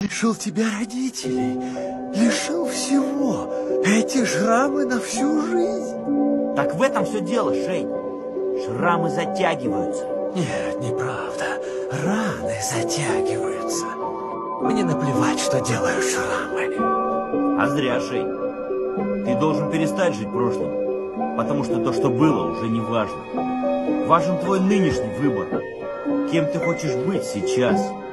лишил тебя родителей, лишил всего. Эти шрамы на всю жизнь. Так в этом все дело, Шей. Шрамы затягиваются. Нет, неправда. Раны затягиваются. Мне наплевать, что делают шрамы. А зря, Шей. Ты должен перестать жить прошлым, потому что то, что было, уже не важно. Важен твой нынешний выбор. Кем ты хочешь быть сейчас?